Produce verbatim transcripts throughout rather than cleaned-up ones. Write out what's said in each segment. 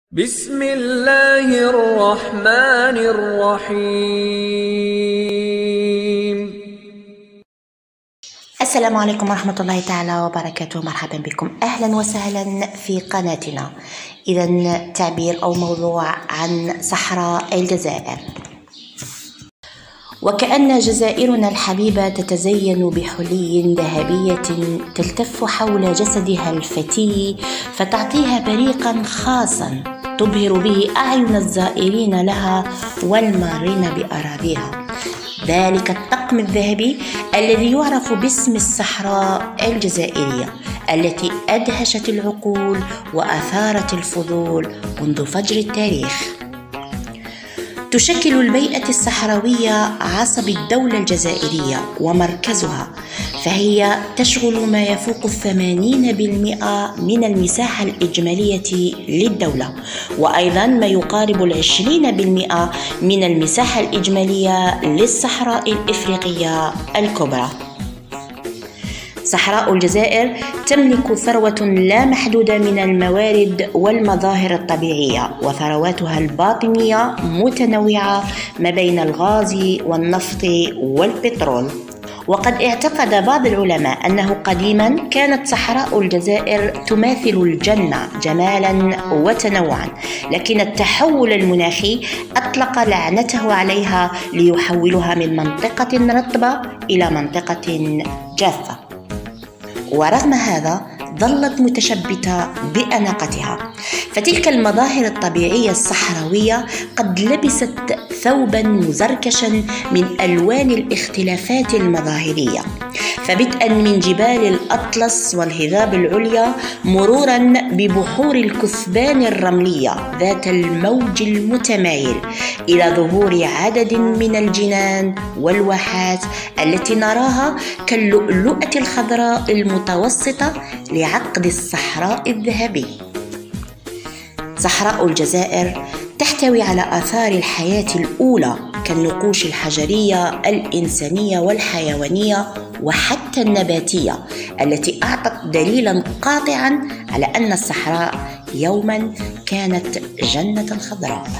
بسم الله الرحمن الرحيم. السلام عليكم ورحمة الله تعالى وبركاته. مرحبا بكم، أهلا وسهلا في قناتنا. إذا تعبير أو موضوع عن صحراء الجزائر. وكأن جزائرنا الحبيبة تتزين بحلي ذهبية تلتف حول جسدها الفتي فتعطيها بريقا خاصا تبهر به أعين الزائرين لها والمارين بأراضيها. ذلك الطقم الذهبي الذي يعرف باسم الصحراء الجزائرية التي أدهشت العقول وأثارت الفضول منذ فجر التاريخ. تشكل البيئة الصحراوية عصب الدولة الجزائرية ومركزها، فهي تشغل ما يفوق الثمانين بالمئة من المساحة الإجمالية للدولة، وأيضا ما يقارب العشرين بالمئة من المساحة الإجمالية للصحراء الإفريقية الكبرى. صحراء الجزائر تملك ثروة لا محدودة من الموارد والمظاهر الطبيعية، وثرواتها الباطنية متنوعة ما بين الغاز والنفط والبترول. وقد اعتقد بعض العلماء أنه قديما كانت صحراء الجزائر تماثل الجنة جمالا وتنوعا، لكن التحول المناخي أطلق لعنته عليها ليحولها من منطقة رطبة إلى منطقة جافة. ورغم هذا ظلت متشبتة بأناقتها، فتلك المظاهر الطبيعية الصحراوية قد لبست ثوبا مزركشا من ألوان الاختلافات المظاهرية، فبدءا من جبال الأطلس والهضاب العليا مرورا ببحور الكثبان الرملية ذات الموج المتمايل إلى ظهور عدد من الجنان والواحات التي نراها كاللؤلؤة الخضراء المتوسطة لعقد الصحراء الذهبي. صحراء الجزائر تحتوي على آثار الحياة الأولى كالنقوش الحجرية الإنسانية والحيوانية وحتى النباتية التي أعطت دليلا قاطعا على أن الصحراء يوما كانت جنة خضراء.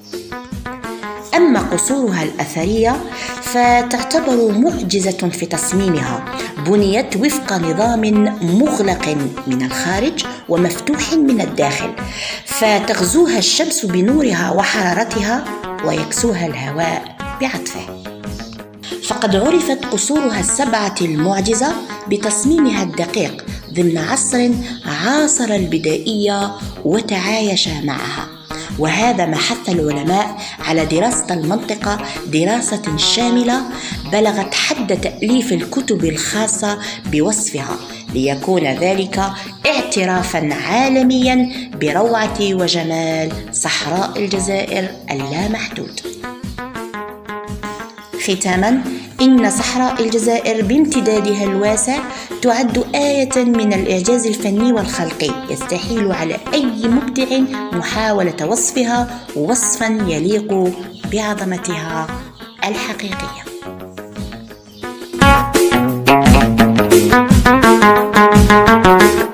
أما قصورها الأثرية فتعتبر معجزة في تصميمها، بنيت وفق نظام مغلق من الخارج ومفتوح من الداخل، فتغزوها الشمس بنورها وحرارتها ويكسوها الهواء بعطفه. فقد عرفت قصورها السبعة المعجزة بتصميمها الدقيق ضمن عصر عاصر البدائية وتعايش معها، وهذا ما حث العلماء على دراسة المنطقة دراسة شاملة بلغت حد تأليف الكتب الخاصة بوصفها، ليكون ذلك اعترافا عالميا بروعة وجمال صحراء الجزائر اللامحدود. ختاما، إن صحراء الجزائر بامتدادها الواسع تعد آية من الإعجاز الفني والخلقي، يستحيل على أي مبدع محاولة وصفها وصفا يليق بعظمتها الحقيقية.